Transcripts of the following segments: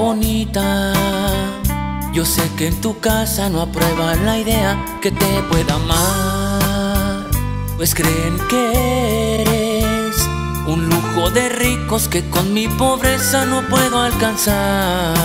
bonita, yo sé que en tu casa no aprueban la idea que te pueda amar, pues creen que eres un lujo de ricos que con mi pobreza no puedo alcanzar.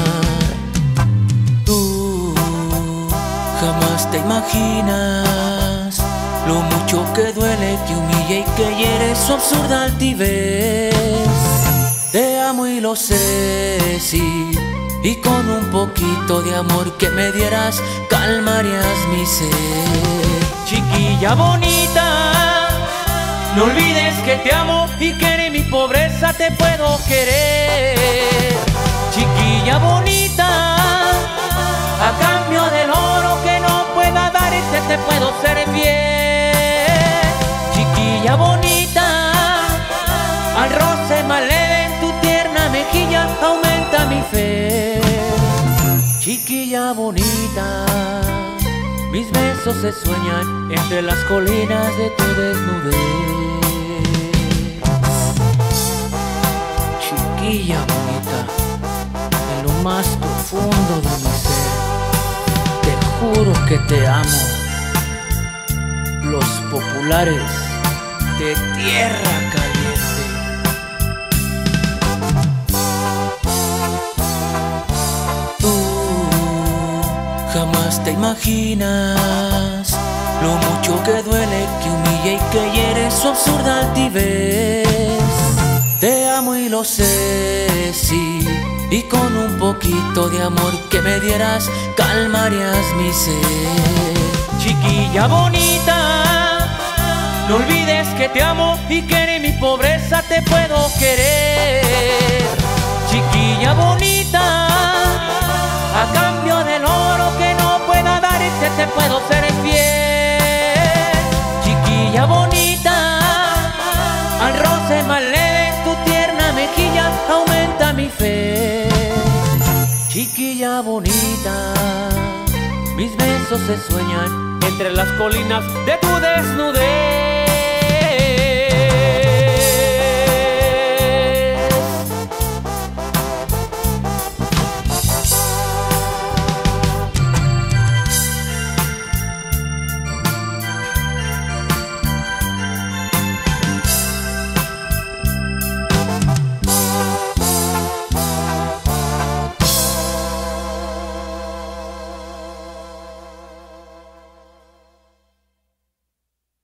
Tú jamás te imaginas lo mucho que duele, que humilla y que hiere su absurda altivez. Te amo y lo sé, sí, y con un poquito de amor que me dieras calmarías mi sed. Chiquilla bonita, no olvides que te amo y que en mi pobreza te puedo querer. Chiquilla bonita, a cambio del oro que no pueda darte te puedo ser fiel. Chiquilla bonita, al roce más leve en tu tierna mejilla aumenta mi fe. Chiquilla bonita, mis besos se sueñan entre las colinas de tu desnudez. Chiquilla bonita, en lo más profundo de mi ser, te juro que te amo. Los populares de Tierra Caliente. Tú jamás te imaginas lo mucho que duele, que humilla y que hiere su absurda altivez. Te amo y lo sé, sí, y con un poquito de amor que me dieras calmarías mi sed. Chiquilla bonita, no olvides que te amo y que en mi pobreza te puedo querer. Chiquilla bonita, a cambio del oro que no pueda darte te puedo ser fiel. Chiquilla bonita, al roce más leve en tu tierna mejilla aumenta mi fe. Chiquilla bonita, mis besos se sueñan entre las colinas de tu desnudez.